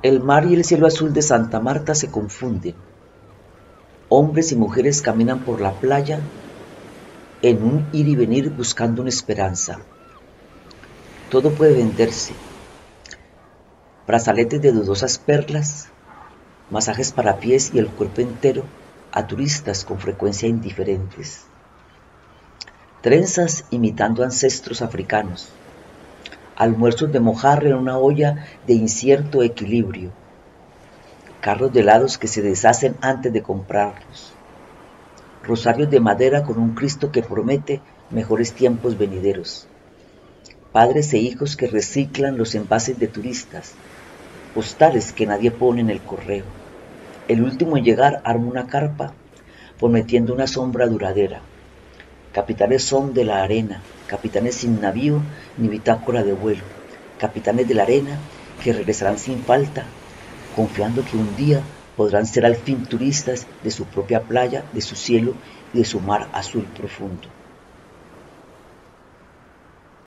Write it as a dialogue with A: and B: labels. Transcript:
A: El mar y el cielo azul de Santa Marta se confunden. Hombres y mujeres caminan por la playa en un ir y venir buscando una esperanza. Todo puede venderse. Brazaletes de dudosas perlas, masajes para pies y el cuerpo entero a turistas con frecuencia indiferentes. Trenzas imitando ancestros africanos. Almuerzos de mojarra en una olla de incierto equilibrio. Carros de helados que se deshacen antes de comprarlos. Rosarios de madera con un Cristo que promete mejores tiempos venideros. Padres e hijos que reciclan los envases de turistas. Postales que nadie pone en el correo. El último en llegar arma una carpa, prometiendo una sombra duradera. Capitanes son de la arena, capitanes sin navío ni bitácora de vuelo, capitanes de la arena que regresarán sin falta, confiando que un día podrán ser al fin turistas de su propia playa, de su cielo y de su mar azul profundo.